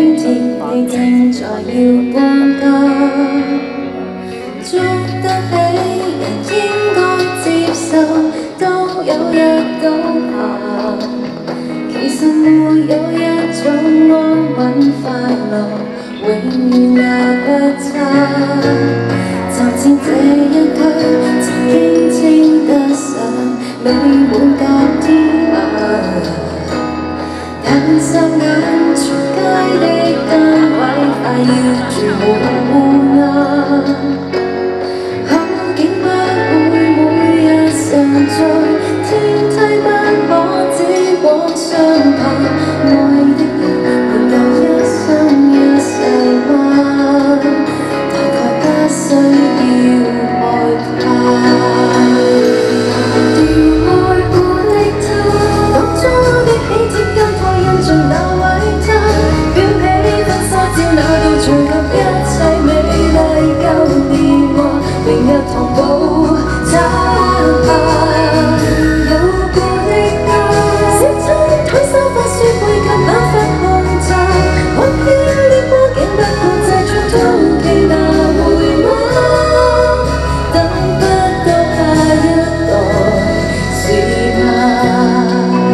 鐵你正在要搬家，捉得起人應該接受，都有日倒下。其實沒有一種安穩快樂，永遠也不差。就似這一區曾經稱得上美滿甲天馬。 但霎眼，全街的單位快要住滿啦。好景不會每日常在，天梯不可只往上爬。愛的人沒有一生一世嗎？大概不需要害怕。掉愛過的他，當初的喜帖金台。 印象那位他，裱起婚紗照那度隨及一切美麗舊年華，明日同步找下。有過的他，小餐台沙發書背及那份紅茶，看飄的波景不控制像陶器拿回嗎？等不到下一代是嗎？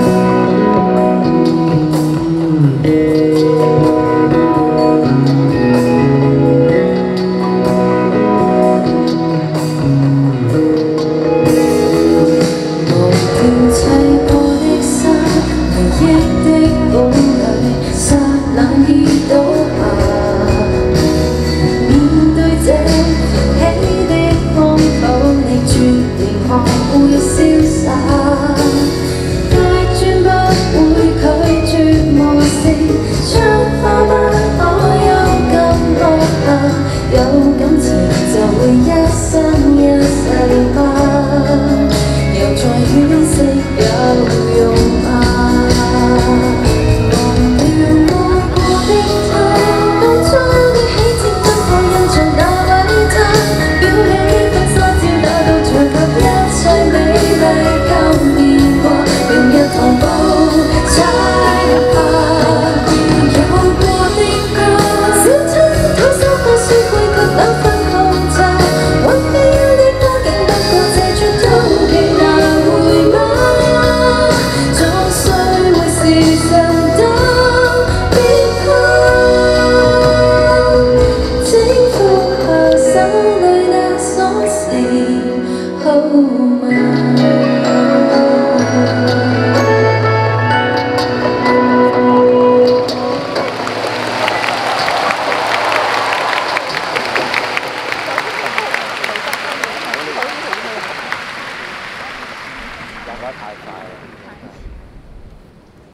會瀟灑，大專不會拒絕無視，窗花不可。